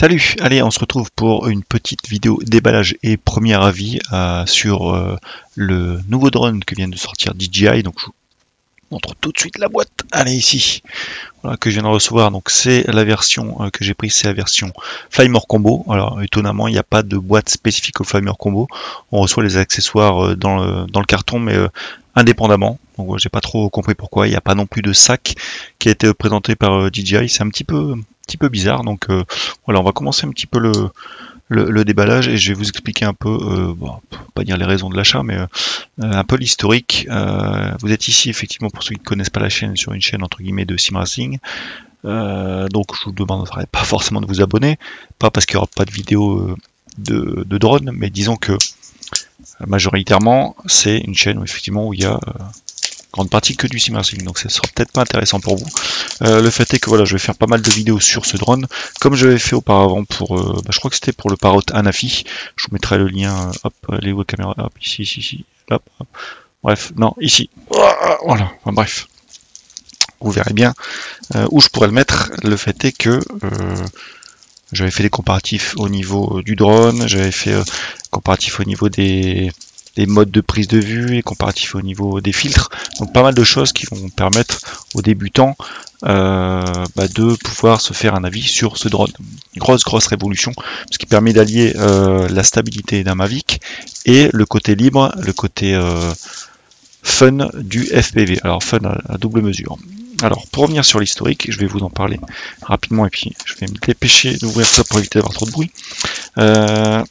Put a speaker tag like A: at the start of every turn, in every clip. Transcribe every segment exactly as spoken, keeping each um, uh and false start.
A: Salut, allez, on se retrouve pour une petite vidéo déballage et premier avis euh, sur euh, le nouveau drone que vient de sortir D J I. Donc je vous montre tout de suite la boîte. Allez ici, voilà, que je viens de recevoir. Donc c'est la version euh, que j'ai prise, c'est la version Flymore Combo. Alors étonnamment, il n'y a pas de boîte spécifique au Flymore Combo. On reçoit les accessoires euh, dans, le, dans le carton, mais euh, indépendamment. Donc ouais, j'ai pas trop compris pourquoi. Il n'y a pas non plus de sac qui a été présenté par euh, D J I. C'est un petit peu petit peu bizarre, donc euh, voilà, on va commencer un petit peu le, le, le déballage et je vais vous expliquer un peu, euh, bon, pas dire les raisons de l'achat, mais euh, un peu l'historique. Euh, vous êtes ici effectivement, pour ceux qui ne connaissent pas la chaîne, sur une chaîne entre guillemets de sim racing, euh, donc je vous demanderai pas forcément de vous abonner, pas parce qu'il n'y aura pas de vidéo de, de drone, mais disons que majoritairement c'est une chaîne où effectivement où il y a euh, grande partie que du sim racing, donc ça sera peut-être pas intéressant pour vous. Euh, le fait est que voilà, je vais faire pas mal de vidéos sur ce drone, comme je l'avais fait auparavant pour, euh, bah, je crois que c'était pour le Parrot Anafi. Je vous mettrai le lien, euh, hop, les web caméras, hop, ici, ici, ici, hop, hop. Bref, non, ici, voilà, enfin, bref, vous verrez bien euh, où je pourrais le mettre. Le fait est que euh, j'avais fait des comparatifs au niveau du drone, j'avais fait euh, comparatifs au niveau des des modes de prise de vue et comparatifs au niveau des filtres. Donc pas mal de choses qui vont permettre aux débutants euh, bah, de pouvoir se faire un avis sur ce drone. Grosse grosse révolution, ce qui permet d'allier euh, la stabilité d'un Mavic et le côté libre, le côté euh, fun du F P V. Alors fun à, à double mesure. Alors pour revenir sur l'historique, je vais vous en parler rapidement et puis je vais me dépêcher d'ouvrir ça pour éviter d'avoir trop de bruit. Euh,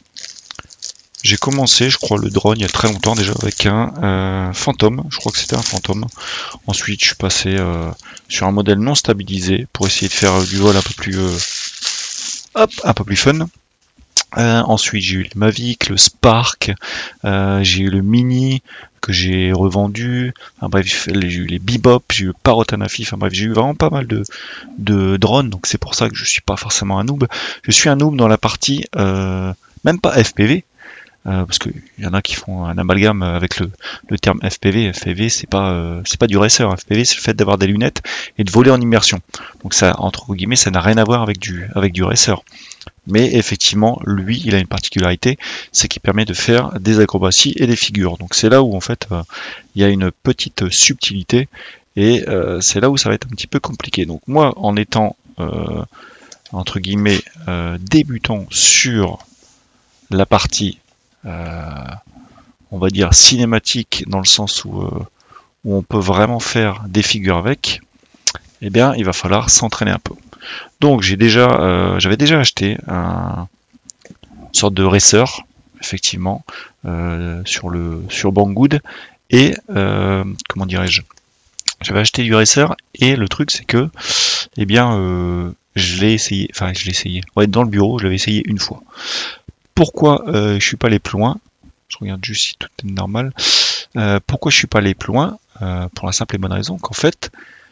A: J'ai commencé, je crois, le drone il y a très longtemps déjà avec un euh, Phantom. Je crois que c'était un Phantom. Ensuite, je suis passé euh, sur un modèle non stabilisé pour essayer de faire du vol un peu plus, euh, hop, un peu plus fun. Euh, ensuite, j'ai eu le Mavic, le Spark, euh, j'ai eu le Mini que j'ai revendu. Enfin bref, j'ai eu les Bebop, j'ai eu le Parrot Anafi. Enfin bref, j'ai eu vraiment pas mal de, de drones. Donc c'est pour ça que je suis pas forcément un noob. Je suis un noob dans la partie euh, même pas F P V. Euh, parce qu'il y en a qui font un amalgame avec le, le terme F P V. F P V, c'est pas euh, c'est pas du racer. F P V, c'est le fait d'avoir des lunettes et de voler en immersion. Donc ça, entre guillemets, ça n'a rien à voir avec du avec du racer. Mais effectivement, lui, il a une particularité, c'est qu'il permet de faire des acrobaties et des figures. Donc c'est là où en fait euh, il y a une petite subtilité et euh, c'est là où ça va être un petit peu compliqué. Donc moi, en étant euh, entre guillemets euh, débutant sur la partie Euh, on va dire cinématique, dans le sens où, euh, où on peut vraiment faire des figures avec, eh bien il va falloir s'entraîner un peu. Donc j'ai déjà, euh, j'avais déjà acheté un, une sorte de racer, effectivement, euh, sur le sur Banggood, et euh, comment dirais-je, j'avais acheté du racer et le truc c'est que, eh bien, euh, je l'ai essayé, enfin je l'ai essayé, ouais, dans le bureau, je l'avais essayé une fois. Pourquoi euh, je suis pas allé plus loin? Je regarde juste si tout est normal. Euh, pourquoi je suis pas allé plus loin? Euh, pour la simple et bonne raison qu'en fait,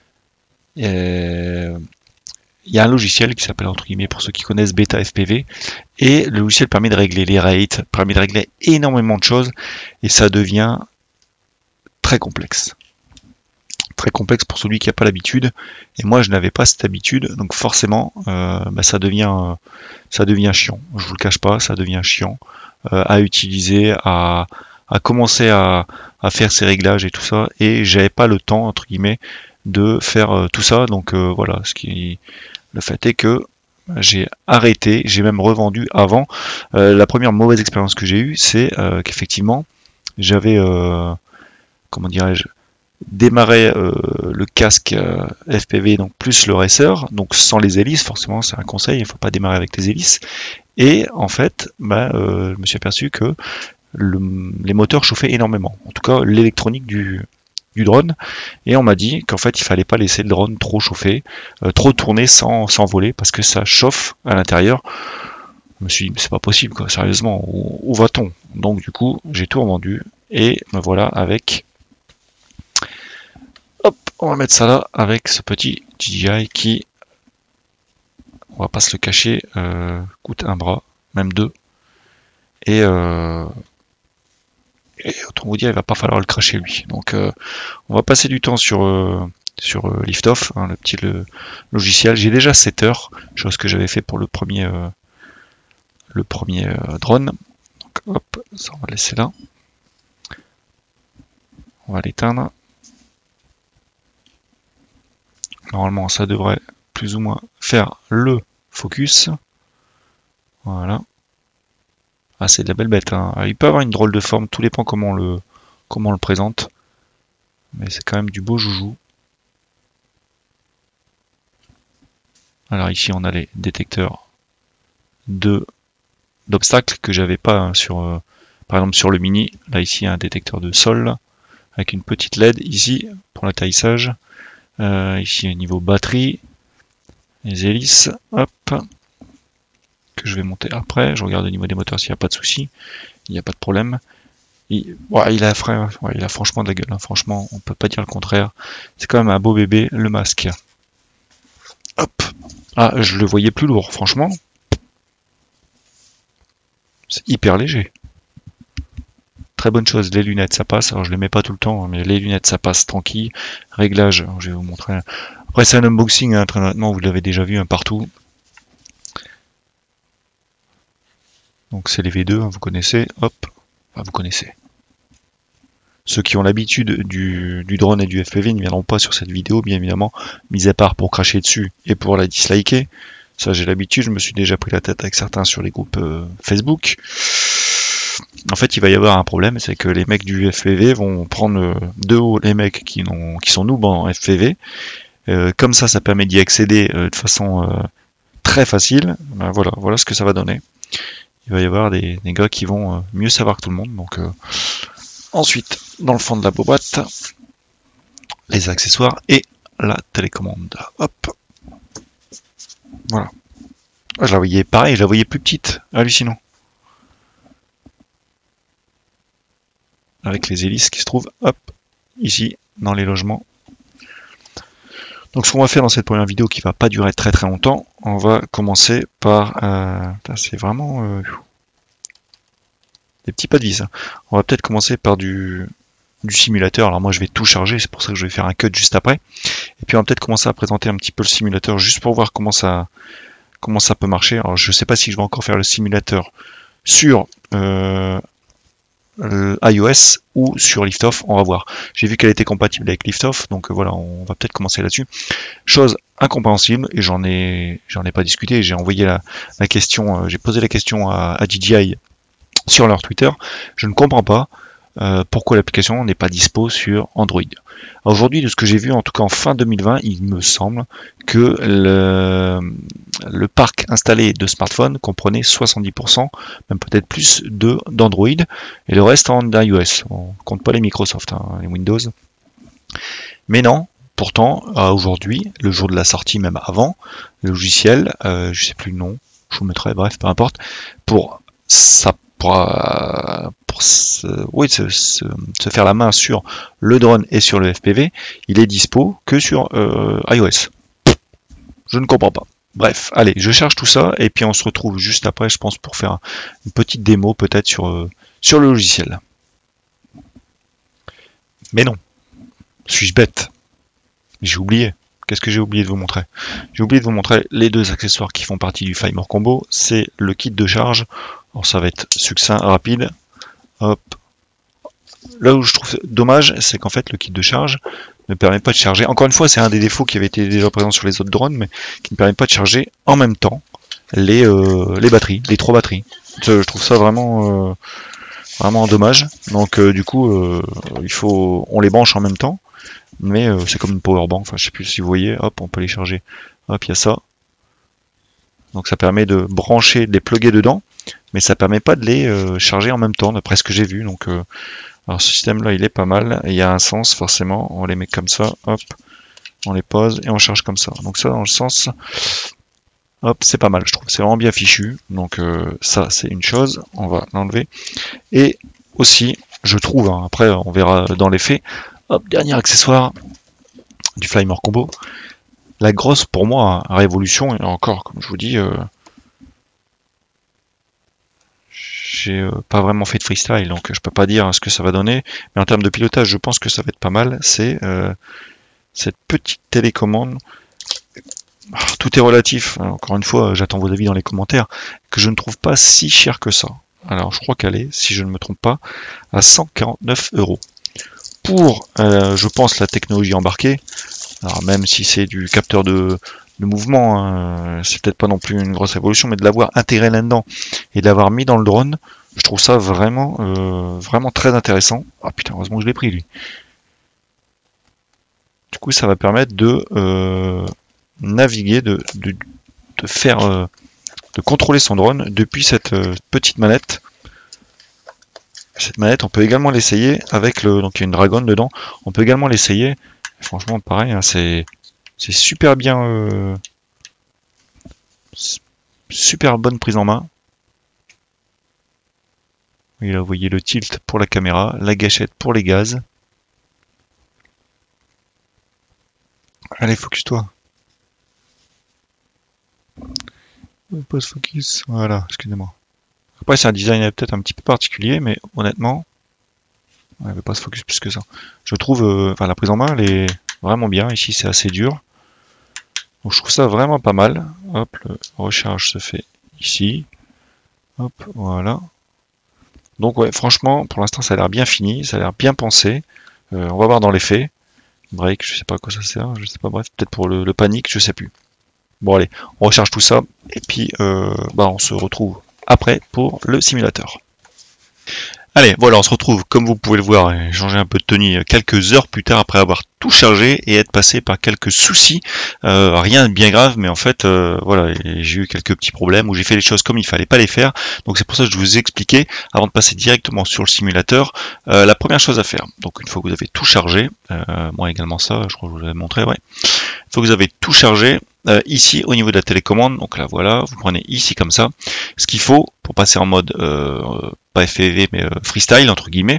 A: euh, il y a un logiciel qui s'appelle, entre guillemets, pour ceux qui connaissent, Beta F P V, et le logiciel permet de régler les rates, permet de régler énormément de choses, et ça devient très complexe. Très complexe pour celui qui n'a pas l'habitude, et moi je n'avais pas cette habitude, donc forcément euh, bah, ça devient euh, ça devient chiant. Je vous le cache pas, ça devient chiant euh, à utiliser, à, à commencer à, à faire ces réglages et tout ça, et j'avais pas le temps entre guillemets de faire euh, tout ça, donc euh, voilà. Ce qui, le fait est que j'ai arrêté, j'ai même revendu avant. Euh, la première mauvaise expérience que j'ai eue, c'est euh, qu'effectivement j'avais euh, comment dirais-je, démarrer euh, le casque euh, F P V, donc plus le racer, donc sans les hélices, forcément c'est un conseil, il ne faut pas démarrer avec les hélices. Et en fait, bah, euh, je me suis aperçu que le, les moteurs chauffaient énormément, en tout cas l'électronique du, du drone, et on m'a dit qu'en fait il fallait pas laisser le drone trop chauffer, euh, trop tourner sans, sans voler, parce que ça chauffe à l'intérieur. Je me suis dit, c'est pas possible, quoi, sérieusement, où, où va-t-on? Donc du coup, j'ai tout revendu, et me voilà avec... Hop, on va mettre ça là avec ce petit D J I qui, on va pas se le cacher, euh, coûte un bras, même deux. Et, euh, et autant vous dire, il va pas falloir le cracher lui. Donc euh, on va passer du temps sur euh, sur euh, Liftoff, hein, le petit le, logiciel. J'ai déjà sept heures, chose que j'avais fait pour le premier euh, le premier euh, drone. Donc hop, ça on va laisser là. On va l'éteindre. Normalement ça devrait plus ou moins faire le focus. Voilà. Ah, c'est de la belle bête, hein. Il peut avoir une drôle de forme, tout dépend comment on le, comment on le présente. Mais c'est quand même du beau joujou. Alors ici on a les détecteurs de d'obstacles que j'avais pas hein, sur euh, par exemple sur le mini. Là ici il y a un détecteur de sol avec une petite L E D ici pour l'atterrissage. Euh, ici au niveau batterie, les hélices, hop, que je vais monter après. Je regarde au niveau des moteurs s'il n'y a pas de souci, il n'y a pas de problème. Il, ouais, il, a, ouais, il a franchement de la gueule, hein. Franchement on peut pas dire le contraire. C'est quand même un beau bébé, le masque. Hop. Ah, je le voyais plus lourd, franchement. C'est hyper léger. Très bonne chose, les lunettes ça passe. Alors je les mets pas tout le temps, mais les lunettes ça passe tranquille. Réglage, je vais vous montrer. Après c'est un unboxing, hein, très honnêtement, vous l'avez déjà vu hein, partout. Donc c'est les V deux, hein, vous connaissez. Hop, enfin, vous connaissez. Ceux qui ont l'habitude du, du drone et du F P V ne viendront pas sur cette vidéo, bien évidemment, mis à part pour cracher dessus et pour la disliker. Ça j'ai l'habitude, je me suis déjà pris la tête avec certains sur les groupes euh, Facebook. En fait, il va y avoir un problème, c'est que les mecs du F P V vont prendre euh, de haut les mecs qui, ont, qui sont noobs en F P V. Euh, comme ça, ça permet d'y accéder euh, de façon euh, très facile. Ben, voilà, voilà ce que ça va donner. Il va y avoir des, des gars qui vont euh, mieux savoir que tout le monde. Donc, euh, ensuite, dans le fond de la boîte, les accessoires et la télécommande. Hop. Voilà. Je la voyais pareil, je la voyais plus petite, hallucinant. Avec les hélices qui se trouvent, hop, ici, dans les logements. Donc ce qu'on va faire dans cette première vidéo qui va pas durer très très longtemps, on va commencer par... Euh, c'est vraiment... Euh, des petits pas de vis. Hein. On va peut-être commencer par du, du simulateur. Alors moi je vais tout charger, c'est pour ça que je vais faire un cut juste après. Et puis on va peut-être commencer à présenter un petit peu le simulateur juste pour voir comment ça, comment ça peut marcher. Alors je sais pas si je vais encore faire le simulateur sur... Euh, iOS ou sur Liftoff, on va voir. J'ai vu qu'elle était compatible avec Liftoff, donc euh, voilà, on va peut-être commencer là-dessus. Chose incompréhensible, et j'en ai j'en ai pas discuté, j'ai envoyé la, la question, euh, j'ai posé la question à, à D J I sur leur Twitter, je ne comprends pas euh, pourquoi l'application n'est pas dispo sur Android. Aujourd'hui, de ce que j'ai vu, en tout cas en fin deux mille vingt, il me semble que le, le parc installé de smartphones comprenait soixante-dix pour cent, même peut-être plus, de d'Android, et le reste en iOS. On compte pas les Microsoft, hein, les Windows. Mais non, pourtant, aujourd'hui, le jour de la sortie, même avant, le logiciel, euh, je sais plus le nom, je vous mettrai, bref, peu importe, pour ça. Pour, euh, pour se, oui, se, se, se faire la main sur le drone et sur le F P V, il est dispo que sur euh, iOS. Je ne comprends pas. Bref, allez, je charge tout ça et puis on se retrouve juste après, je pense, pour faire une petite démo peut-être sur, euh, sur le logiciel. Mais non, suis-je bête? J'ai oublié. Qu'est-ce que j'ai oublié de vous montrer? J'ai oublié de vous montrer les deux accessoires qui font partie du Flymer Combo. C'est le kit de charge. Alors ça va être succinct, rapide. Hop. Là où je trouve dommage, c'est qu'en fait le kit de charge ne permet pas de charger. Encore une fois, c'est un des défauts qui avait été déjà présent sur les autres drones, mais qui ne permet pas de charger en même temps les, euh, les batteries, les trois batteries. Je trouve ça vraiment, euh, vraiment dommage. Donc euh, du coup, euh, il faut, on les branche en même temps. Mais euh, c'est comme une power bank, enfin je sais plus si vous voyez, hop, on peut les charger, hop, il y a ça. Donc ça permet de brancher, de les plugger dedans, mais ça permet pas de les euh, charger en même temps, d'après ce que j'ai vu. Donc euh, alors ce système là il est pas mal, et il y a un sens forcément, on les met comme ça, hop, on les pose et on charge comme ça. Donc ça dans le sens, hop, c'est pas mal je trouve, c'est vraiment bien fichu. Donc euh, ça c'est une chose, on va l'enlever. Et aussi, je trouve, hein, après on verra dans les faits, hop, dernier accessoire du Flymer Combo. La grosse, pour moi, révolution, et encore, comme je vous dis, euh, j'ai euh, pas vraiment fait de freestyle, donc je peux pas dire ce que ça va donner. Mais en termes de pilotage, je pense que ça va être pas mal. C'est euh, cette petite télécommande. Tout est relatif. Encore une fois, j'attends vos avis dans les commentaires. Que je ne trouve pas si cher que ça. Alors, je crois qu'elle est, si je ne me trompe pas, à cent quarante-neuf euros. Pour, euh, je pense, la technologie embarquée. Alors, même si c'est du capteur de, de mouvement, hein, c'est peut-être pas non plus une grosse évolution, mais de l'avoir intégré là-dedans et de l'avoir mis dans le drone, je trouve ça vraiment, euh, vraiment très intéressant. Ah putain, heureusement que je l'ai pris lui. Du coup, ça va permettre de euh, naviguer, de, de, de faire, euh, de contrôler son drone depuis cette euh, petite manette. Cette manette, on peut également l'essayer avec le, donc il y a une Dragon dedans. On peut également l'essayer. Franchement, pareil, hein, c'est c'est super bien, euh, super bonne prise en main. Et là, vous voyez le tilt pour la caméra, la gâchette pour les gaz. Allez, focus-toi. Pas de focus. Voilà, excusez-moi. Après, c'est un design peut-être un petit peu particulier, mais honnêtement, on ne veut pas se focus plus que ça. Je trouve, euh, enfin, la prise en main, elle est vraiment bien. Ici, c'est assez dur. Donc, je trouve ça vraiment pas mal. Hop, le recharge se fait ici. Hop, voilà. Donc, ouais, franchement, pour l'instant, ça a l'air bien fini. Ça a l'air bien pensé. Euh, on va voir dans les faits. Break, je sais pas à quoi ça sert. Je sais pas, bref, peut-être pour le, le panique, je sais plus. Bon, allez, on recharge tout ça. Et puis, euh, bah, on se retrouve après pour le simulateur. Allez, voilà, on se retrouve, comme vous pouvez le voir, et changer un peu de tenue quelques heures plus tard après avoir tout chargé et être passé par quelques soucis. Euh, rien de bien grave, mais en fait, euh, voilà, j'ai eu quelques petits problèmes où j'ai fait les choses comme il fallait pas les faire. Donc c'est pour ça que je vous ai expliqué, avant de passer directement sur le simulateur, euh, la première chose à faire. Donc une fois que vous avez tout chargé, euh, moi également ça, je crois que je vous l'avais montré, ouais. Une fois que vous avez tout chargé, Euh, ici au niveau de la télécommande, donc là voilà, vous prenez ici comme ça, ce qu'il faut pour passer en mode euh, pas F P V mais euh, freestyle entre guillemets,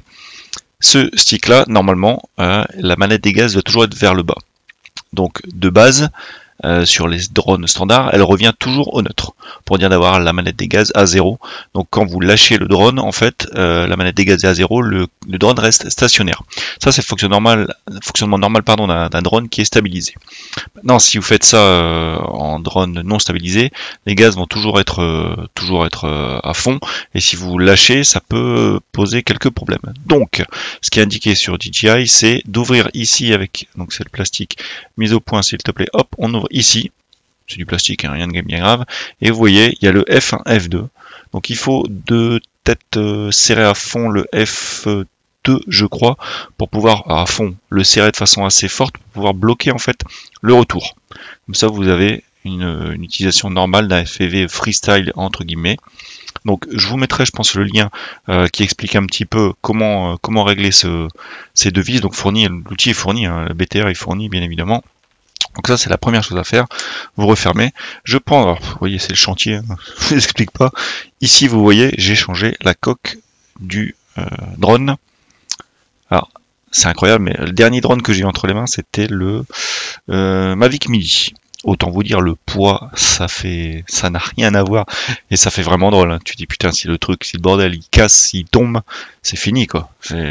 A: ce stick là normalement euh, la manette des gaz doit toujours être vers le bas, donc de base euh, sur les drones standards elle revient toujours au neutre pour dire d'avoir la manette des gaz à zéro. Donc quand vous lâchez le drone, en fait euh, la manette des gaz est à zéro, le, le drone reste stationnaire. Ça c'est le fonctionnement normal, fonctionnement normal pardon d'un drone qui est stabilisé. Maintenant si vous faites ça euh, en drone non stabilisé, les gaz vont toujours être euh, toujours être euh, à fond, et si vous lâchez ça peut poser quelques problèmes. Donc ce qui est indiqué sur D J I, c'est d'ouvrir ici avec, donc c'est le plastique mis au point s'il te plaît, hop on ouvre ici, c'est du plastique, hein, rien de bien grave, et vous voyez il y a le F un, F deux, donc il faut de tête euh, serrer à fond le F deux je crois, pour pouvoir à fond le serrer de façon assez forte, pour pouvoir bloquer en fait le retour. Comme ça vous avez une, une utilisation normale d'un F P V freestyle entre guillemets. Donc je vous mettrai je pense le lien euh, qui explique un petit peu comment, euh, comment régler ce, ces deux vis. Donc fourni, l'outil est fourni, hein, le B T R est fourni bien évidemment. Donc ça c'est la première chose à faire, vous refermez. Je prends, alors, vous voyez c'est le chantier, hein, je vous explique pas. Ici vous voyez j'ai changé la coque du euh, drone. Alors c'est incroyable, mais le dernier drone que j'ai eu entre les mains c'était le euh, Mavic Mini. Autant vous dire le poids, ça fait, ça n'a rien à voir et ça fait vraiment drôle. Hein. Tu dis putain si le truc, si le bordel il casse, s'il tombe, c'est fini quoi.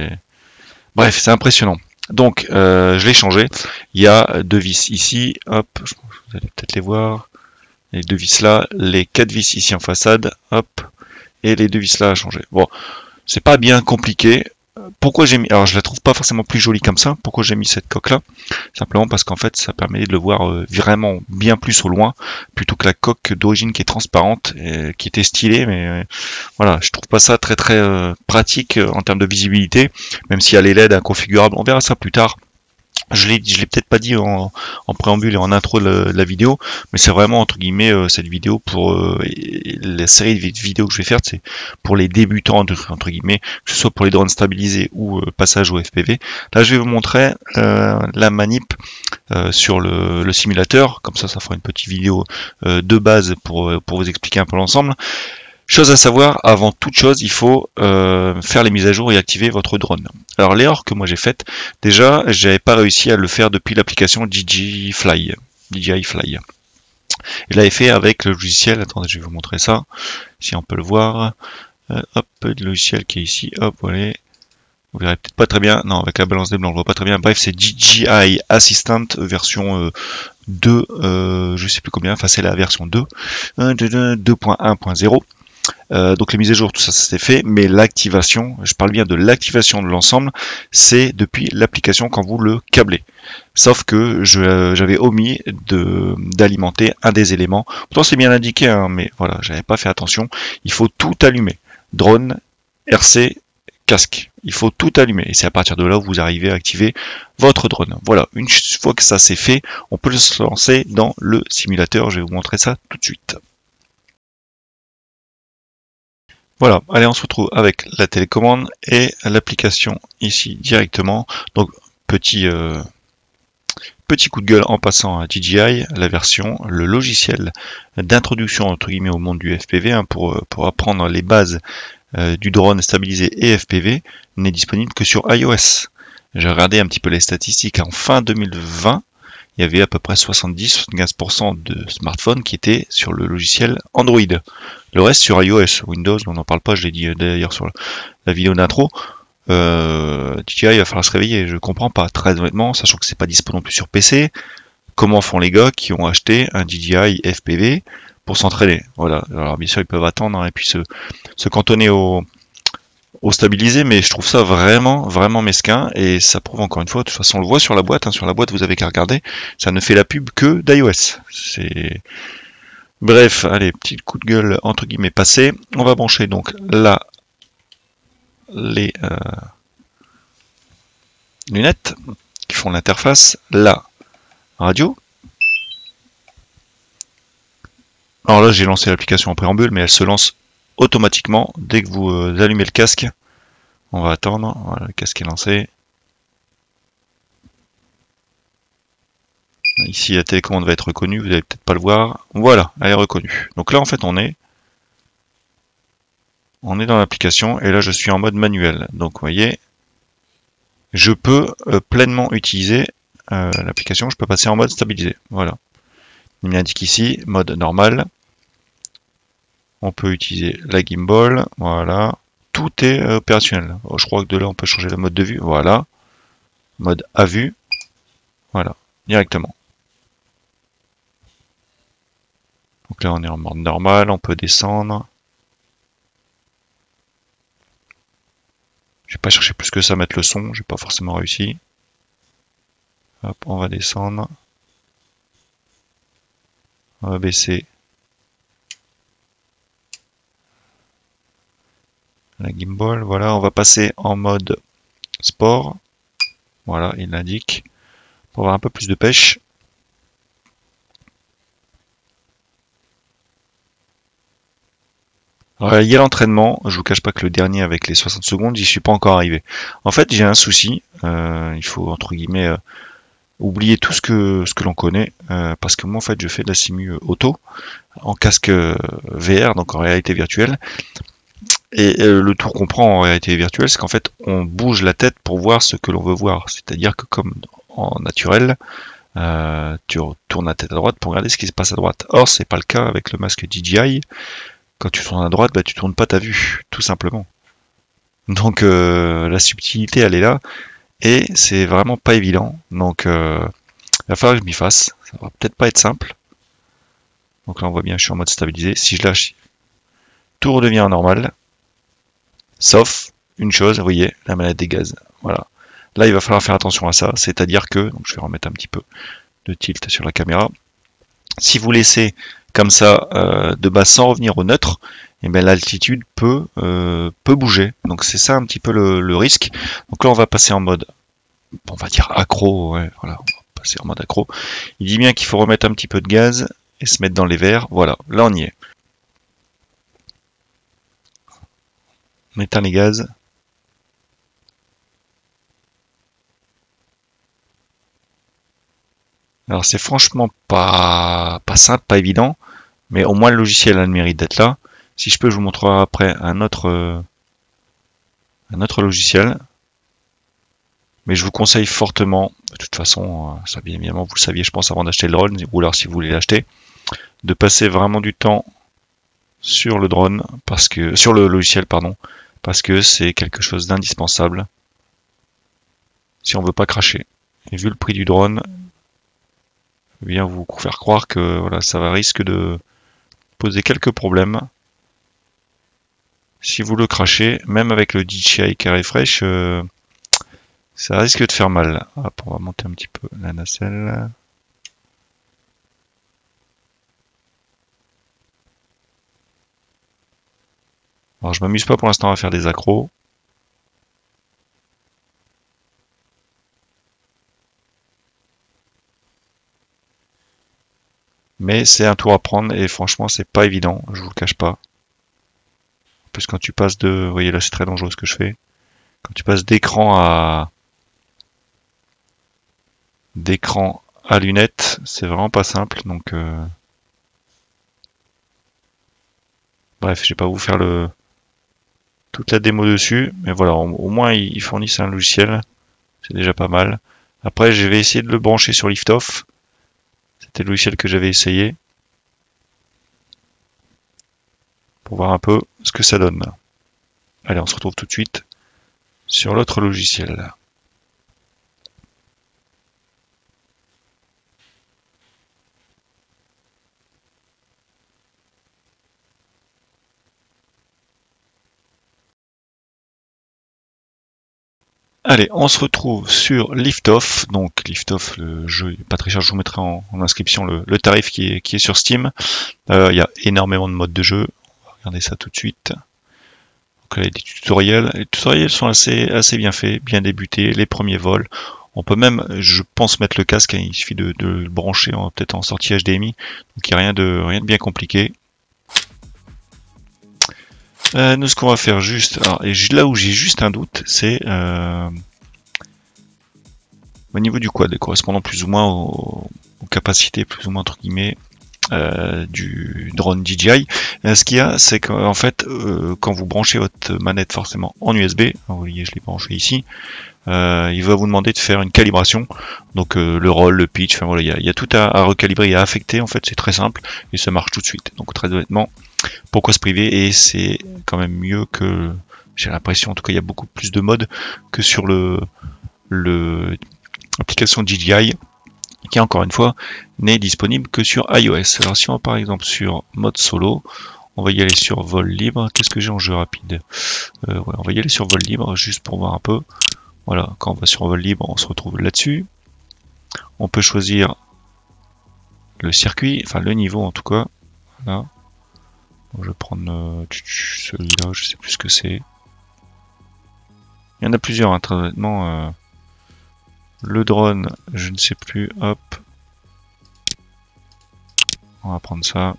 A: Bref, c'est impressionnant. Donc euh, je l'ai changé. Il y a deux vis ici, hop, vous allez peut-être les voir. Les deux vis là, les quatre vis ici en façade, hop, et les deux vis là à changer. Bon, c'est pas bien compliqué. Pourquoi j'ai mis, alors je la trouve pas forcément plus jolie comme ça, pourquoi j'ai mis cette coque là? Simplement parce qu'en fait ça permet de le voir vraiment bien plus au loin, plutôt que la coque d'origine qui est transparente, et qui était stylée, mais voilà, je trouve pas ça très très euh, pratique en termes de visibilité, même s'il y a les L E D inconfigurables, on verra ça plus tard. Je l'ai, je l'ai peut-être pas dit en, en préambule et en intro de la, de la vidéo, mais c'est vraiment entre guillemets euh, cette vidéo pour euh, la série de vidéos que je vais faire, c'est pour les débutants entre, entre guillemets, que ce soit pour les drones stabilisés ou euh, passage au F P V. Là, je vais vous montrer euh, la manip euh, sur le, le simulateur, comme ça, ça fera une petite vidéo euh, de base pour pour vous expliquer un peu l'ensemble. Chose à savoir, avant toute chose, il faut euh, faire les mises à jour et activer votre drone. Alors l'erreur que moi j'ai faite, déjà, j'avais pas réussi à le faire depuis l'application D J I Fly. D J I Fly. Et je l'avais fait avec le logiciel, attendez, je vais vous montrer ça, si on peut le voir. Euh, hop, le logiciel qui est ici, hop, voilà. Vous verrez peut-être pas très bien, non, avec la balance des blancs, on le voit pas très bien. Bref, c'est D J I Assistant version euh, deux, euh, je sais plus combien, enfin c'est la version deux, deux point un point zéro. Euh, donc les mises à jour, tout ça, ça s'est fait, mais l'activation, je parle bien de l'activation de l'ensemble, c'est depuis l'application quand vous le câblez. Sauf que j'avais omis de d'alimenter un des éléments. Pourtant c'est bien indiqué, hein, mais voilà, j'avais pas fait attention. Il faut tout allumer. Drone, R C, casque. Il faut tout allumer. Et c'est à partir de là où vous arrivez à activer votre drone. Voilà, une fois que ça c'est fait, on peut se lancer dans le simulateur. Je vais vous montrer ça tout de suite. Voilà, allez, on se retrouve avec la télécommande et l'application ici directement. Donc, petit, euh, petit coup de gueule en passant à D J I, la version, le logiciel d'introduction entre guillemets au monde du F P V, hein, pour, pour apprendre les bases euh, du drone stabilisé et F P V, n'est disponible que sur iOS. J'ai regardé un petit peu les statistiques en fin deux mille vingt. Il y avait à peu près soixante-dix à soixante-quinze pour cent de smartphones qui étaient sur le logiciel Android. Le reste sur iOS, Windows, on n'en parle pas, je l'ai dit d'ailleurs sur la vidéo d'intro. Euh, D J I, il va falloir se réveiller, je comprends pas, très honnêtement, sachant que c'est pas dispo non plus sur P C. Comment font les gars qui ont acheté un D J I F P V pour s'entraîner? Voilà, alors bien sûr ils peuvent attendre hein, et puis se, se cantonner au... au stabilisé, mais je trouve ça vraiment vraiment mesquin et ça prouve encore une fois, de toute façon on le voit sur la boîte, hein, sur la boîte vous avez qu'à regarder, ça ne fait la pub que d'iOS. C'est bref, allez, petit coup de gueule entre guillemets passé. On va brancher donc là les euh, lunettes qui font l'interface, la radio. Alors là j'ai lancé l'application en préambule, mais elle se lance automatiquement dès que vous euh, allumez le casque. On va attendre, voilà, le casque est lancé. Ici la télécommande va être reconnue, vous n'allez peut-être pas le voir. Voilà, elle est reconnue. Donc là en fait on est on est dans l'application et là je suis en mode manuel. Donc vous voyez, je peux euh, pleinement utiliser euh, l'application, je peux passer en mode stabilisé. Voilà. Il m'indique ici mode normal. On peut utiliser la gimbal, voilà. Tout est euh, opérationnel. Oh, je crois que de là on peut changer le mode de vue, voilà. Mode à vue, voilà, directement. Donc là on est en mode normal, on peut descendre. Je vais pas chercher plus que ça à mettre le son, j'ai pas forcément réussi. Hop, on va descendre. On va baisser la gimbal, voilà, on va passer en mode sport. Voilà, il l'indique. Pour avoir un peu plus de pêche. Alors, il y a l'entraînement, je vous cache pas que le dernier avec les soixante secondes, j'y suis pas encore arrivé. En fait, j'ai un souci, euh, il faut entre guillemets euh, oublier tout ce que ce que l'on connaît, euh, parce que moi en fait je fais de la simu auto en casque V R, donc en réalité virtuelle. Et euh, le tour qu'on prend en réalité virtuelle, c'est qu'en fait on bouge la tête pour voir ce que l'on veut voir. C'est-à-dire que comme en naturel, euh, tu tournes la tête à droite pour regarder ce qui se passe à droite. Or c'est pas le cas avec le masque D J I. Quand tu tournes à droite, bah, tu tournes pas ta vue, tout simplement. Donc euh, la subtilité, elle est là, et c'est vraiment pas évident. Donc euh, il va falloir que je m'y fasse. Ça va peut-être pas être simple. Donc là, on voit bien, je suis en mode stabilisé. Si je lâche, tout redevient normal. Sauf une chose, vous voyez, la manette des gaz. Voilà. Là, il va falloir faire attention à ça. C'est-à-dire que, donc je vais remettre un petit peu de tilt sur la caméra. Si vous laissez comme ça euh, de base sans revenir au neutre, et bien l'altitude peut euh, peut bouger. Donc c'est ça un petit peu le, le risque. Donc là on va passer en mode, on va dire accro, ouais, voilà, on va passer en mode accro. Il dit bien qu'il faut remettre un petit peu de gaz et se mettre dans les verres. Voilà, là on y est. On éteint les gaz. Alors c'est franchement pas pas simple, pas évident. Mais au moins le logiciel a le mérite d'être là. Si je peux, je vous montrerai après un autre, euh, un autre logiciel. Mais je vous conseille fortement, de toute façon, euh, ça bien évidemment, vous le saviez, je pense, avant d'acheter le drone, ou alors si vous voulez l'acheter, de passer vraiment du temps sur le drone, parce que sur le logiciel, pardon, parce que c'est quelque chose d'indispensable si on veut pas cracher. Et vu le prix du drone, je viens vous faire croire que voilà, ça va risque de poser quelques problèmes. Si vous le crachez, même avec le D J I Carry Fresh, euh, ça risque de faire mal. Hop, on va monter un petit peu la nacelle. Alors je m'amuse pas pour l'instant à faire des accros. Mais c'est un tour à prendre et franchement c'est pas évident, je vous le cache pas. En plus quand tu passes de... Vous voyez là c'est très dangereux ce que je fais. Quand tu passes d'écran à... d'écran à lunettes, c'est vraiment pas simple. Donc euh... bref, je vais pas vous faire le... toute la démo dessus, mais voilà, au moins ils fournissent un logiciel, c'est déjà pas mal. Après je vais essayer de le brancher sur Liftoff, c'était le logiciel que j'avais essayé, pour voir un peu ce que ça donne. Allez, on se retrouve tout de suite sur l'autre logiciel. Allez, on se retrouve sur Liftoff. Donc Liftoff, le jeu est pas très cher, je vous mettrai en, en inscription le, le tarif qui est, qui est sur Steam. Euh, il y a énormément de modes de jeu. On va regarder ça tout de suite. Donc là, il y a des tutoriels. Les tutoriels sont assez, assez bien faits, bien débutés, les premiers vols. On peut même, je pense, mettre le casque, hein, il suffit de, de le brancher peut-être en sortie H D M I. Donc il n'y a rien de, rien de bien compliqué. Euh, nous, ce qu'on va faire juste, alors, et là où j'ai juste un doute, c'est euh, au niveau du quad, correspondant plus ou moins aux, aux capacités, plus ou moins entre guillemets, euh, du drone D J I. Euh, ce qu'il y a, c'est qu'en fait, euh, quand vous branchez votre manette forcément en U S B, vous voyez, je l'ai branché ici, euh, il va vous demander de faire une calibration, donc euh, le roll, le pitch, enfin voilà, il y a, il y a tout à, à recalibrer et à affecter. En fait, c'est très simple et ça marche tout de suite. Donc très honnêtement, pourquoi se priver? Et c'est quand même mieux que, j'ai l'impression, en tout cas il y a beaucoup plus de modes que sur le le application D J I, qui encore une fois n'est disponible que sur iOS. Alors si on va par exemple sur mode solo, on va y aller sur vol libre. Qu'est-ce que j'ai en jeu rapide? euh, ouais, On va y aller sur vol libre juste pour voir un peu. Voilà, quand on va sur vol libre, on se retrouve là-dessus. On peut choisir le circuit, enfin le niveau en tout cas. Voilà. Je vais prendre euh, celui-là, je sais plus ce que c'est. Il y en a plusieurs, hein, très honnêtement. Euh, le drone, je ne sais plus. Hop. On va prendre ça.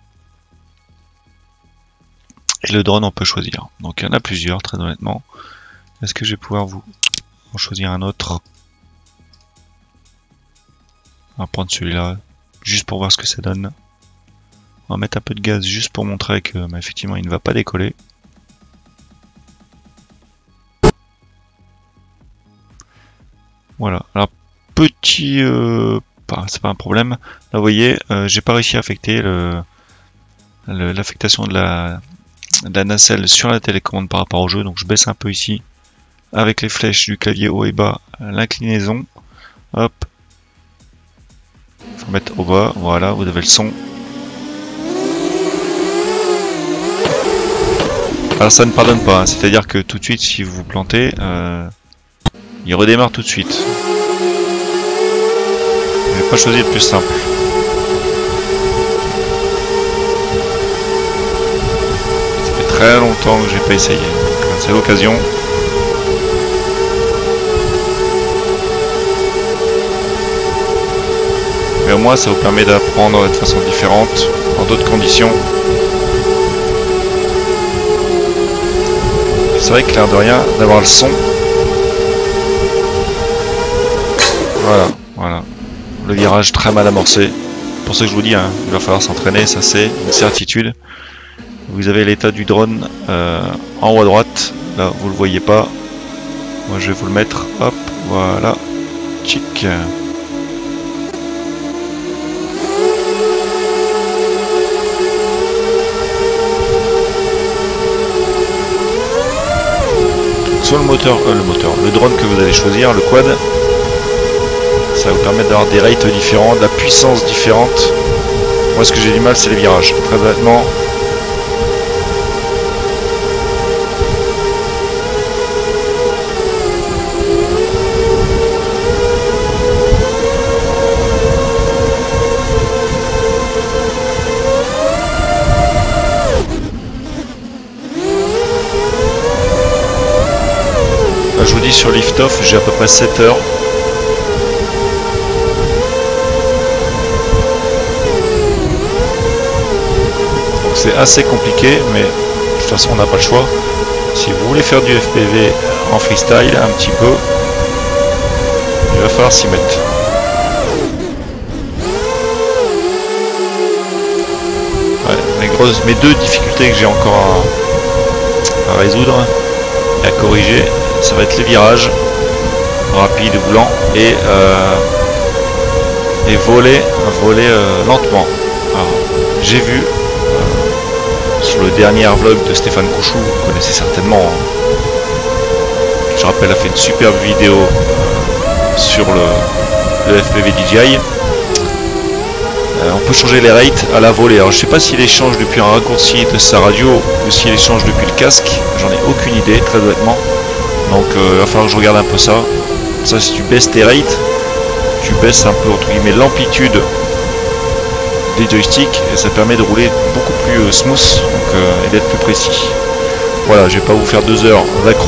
A: Et le drone, on peut choisir. Donc il y en a plusieurs, très honnêtement. Est-ce que je vais pouvoir vous en choisir un autre? On va prendre celui-là, juste pour voir ce que ça donne. On va mettre un peu de gaz juste pour montrer que bah, effectivement il ne va pas décoller. Voilà. Alors petit, euh, c'est pas un problème. Là vous voyez, euh, j'ai pas réussi à affecter l'affectation de la, de la nacelle sur la télécommande par rapport au jeu. Donc je baisse un peu ici avec les flèches du clavier haut et bas l'inclinaison. Hop. Faut mettre au bas. Voilà, vous avez le son. Alors ça ne pardonne pas, hein. C'est-à-dire que tout de suite, si vous vous plantez, euh, il redémarre tout de suite. Je vais pas choisir le plus simple. Ça fait très longtemps que j'ai pas essayé, donc c'est l'occasion. Mais au moins ça vous permet d'apprendre de façon différente, dans d'autres conditions. C'est vrai que l'air de rien, d'avoir le son. Voilà, voilà. Le virage très mal amorcé. Pour ça que je vous dis, hein, il va falloir s'entraîner, ça c'est une certitude. Vous avez l'état du drone euh, en haut à droite. Là, vous le voyez pas. Moi, je vais vous le mettre. Hop, voilà. Chic. sur le moteur, euh, le moteur, le drone que vous allez choisir, le quad. Ça va vous permettre d'avoir des rates différents, de la puissance différente. Moi ce que j'ai du mal c'est les virages, très honnêtement. Là, je vous dis sur lift-off j'ai à peu près sept heures. C'est assez compliqué, mais de toute façon on n'a pas le choix. Si vous voulez faire du F P V en freestyle un petit peu, il va falloir s'y mettre. Ouais, mes, grosses, mes deux difficultés que j'ai encore à, à résoudre et à corriger, ça va être les virages rapides ou lents et, euh, et voler, voler euh, lentement. J'ai vu sur le dernier vlog de Stéphane Couchou, vous connaissez certainement, je rappelle, a fait une superbe vidéo euh, sur le, le F P V D J I. Euh, on peut changer les rates à la volée. Alors je sais pas s'il les change depuis un raccourci de sa radio ou s'il les change depuis le casque, j'en ai aucune idée, très honnêtement. Donc euh, il va falloir que je regarde un peu ça. Ça, si tu baisses tes rates, tu baisses un peu entre guillemets l'amplitude des joysticks et ça permet de rouler beaucoup plus euh, smooth donc, euh, et d'être plus précis. Voilà, je vais pas vous faire deux heures d'accro.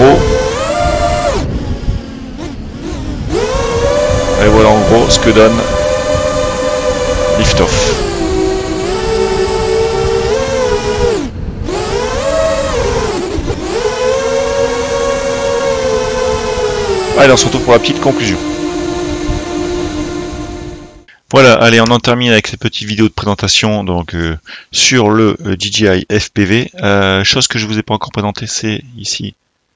A: Et voilà en gros ce que donne lift-off. Allez, on se retrouve pour la petite conclusion. Voilà, allez, on en termine avec cette petite vidéo de présentation donc euh, sur le euh, D J I F P V. Euh, chose que je vous ai pas encore présentée, c'est ici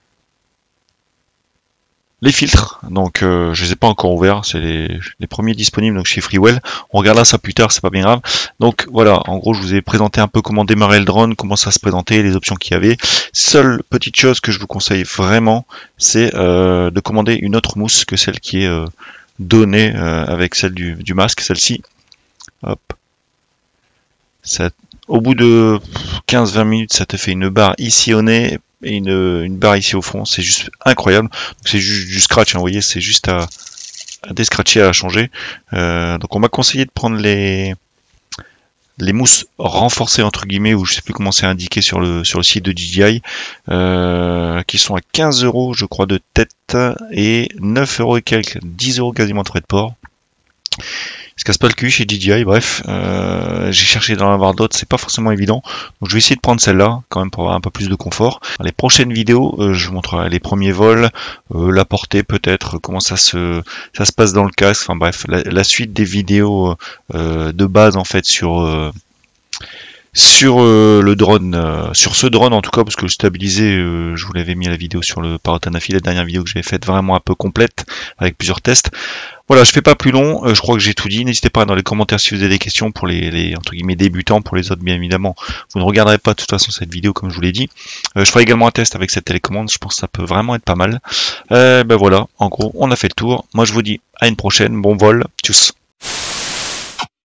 A: les filtres. Donc euh, je les ai pas encore ouverts, c'est les, les premiers disponibles donc chez Freewell. On regardera ça plus tard, c'est pas bien grave. Donc voilà, en gros je vous ai présenté un peu comment démarrer le drone, comment ça se présentait, les options qu'il y avait. Seule petite chose que je vous conseille vraiment, c'est euh, de commander une autre mousse que celle qui est euh, donnée euh, avec celle du, du masque, celle-ci. Hop. Ça, au bout de quinze vingt minutes, ça te fait une barre ici au nez et une, une barre ici au fond. C'est juste incroyable. C'est juste du scratch, hein, vous voyez, c'est juste à, à descratcher, à changer. Euh, donc on m'a conseillé de prendre les les mousses renforcées entre guillemets, ou je sais plus comment c'est indiqué sur le sur le site de D J I, euh, qui sont à quinze euros je crois de tête et neuf euros et quelques, dix euros quasiment de frais de port. Il se casse pas le cul chez D J I, bref, euh, j'ai cherché d'en avoir d'autres, c'est pas forcément évident, donc je vais essayer de prendre celle-là, quand même pour avoir un peu plus de confort. Dans les prochaines vidéos, euh, je vous montrerai les premiers vols, euh, la portée peut-être, comment ça se ça se passe dans le casque, enfin bref, la, la suite des vidéos euh, de base en fait sur... Euh, sur euh, le drone, euh, sur ce drone en tout cas, parce que le stabilisé, euh, je vous l'avais mis à la vidéo sur le Parrot Anafi, la dernière vidéo que j'avais faite vraiment un peu complète, avec plusieurs tests. Voilà, je fais pas plus long, euh, je crois que j'ai tout dit. N'hésitez pas dans les commentaires si vous avez des questions pour les, les entre guillemets débutants, pour les autres bien évidemment. Vous ne regarderez pas de toute façon cette vidéo comme je vous l'ai dit. Euh, je ferai également un test avec cette télécommande, je pense que ça peut vraiment être pas mal. Euh, ben voilà, en gros, on a fait le tour. Moi je vous dis à une prochaine, bon vol, tchuss.